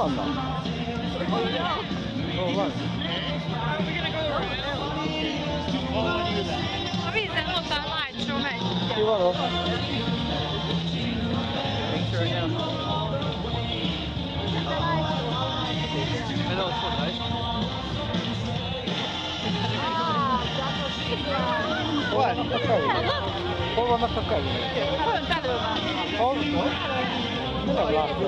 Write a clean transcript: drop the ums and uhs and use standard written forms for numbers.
Anna? Hol van? A vízen ott a light show megy. Ki van ott? Ez ott van, right? Hol vannak a felvételek? Hol vannak a felvételek? Fönt elő van. Hol? Nem látom.